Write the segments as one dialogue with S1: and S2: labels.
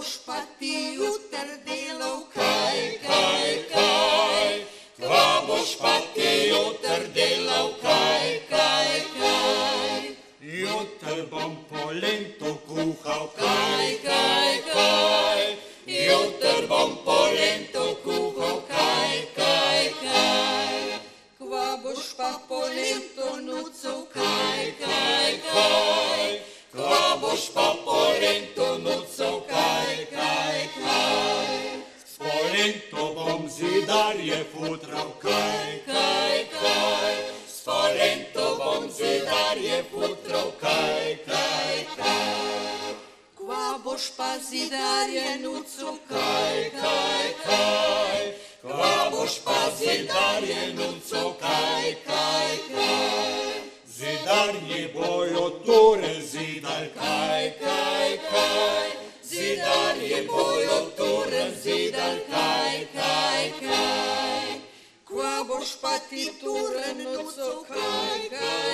S1: boš pa ti jutr delal, kaj? Kva boš pa ti jutr delal, kaj?
S2: Jutr bom polento kuhal,
S1: Kaj? Jutr bom polento kuhal, kaj? Kva boš pa polento nucal, kaj? Kva boš pa polento nucal, kaj?
S2: s polento bom zidarje futral,
S1: Kaj? S polento bom zidarje futral, kaj? Kva boš pa zidarje nucal, kaj? Kva boš pa zidarje nucal, kaj?
S2: zidarji bojo ture zidal,
S1: Kaj? Zidarje bojo turen zidal, kaj? Kva boš pa ti turen nucal, kaj?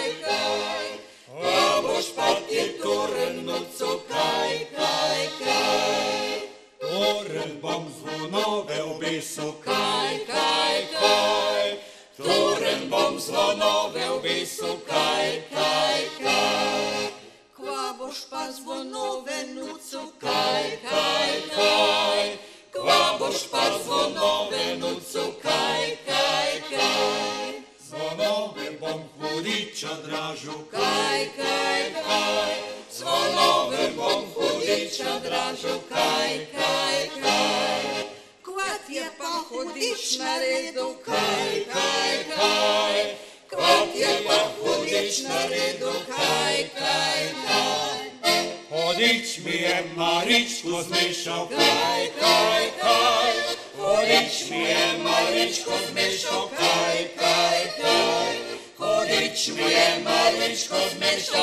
S1: Kva boš pa ti turen nucal, kaj?
S2: toren bom zvonove obesil,
S1: Kaj? Turen bom zvonove obesil, kaj? Kva boš pa zvonove nucal, kaj? Kva boš pa zvonove nucal, kaj?
S2: zvonove bom hudiča dražil,
S1: Kaj? Zvonove bom hudiča dražil, kaj? Kvat je pa hudič naredil, kaj? Kvat je pa hudič naredil, kaj?
S2: Hudič mi je maričko zmešal,
S1: Kaj? Hudič mi je maričko zmešal, kaj? Hudič mi je maričko zmešal,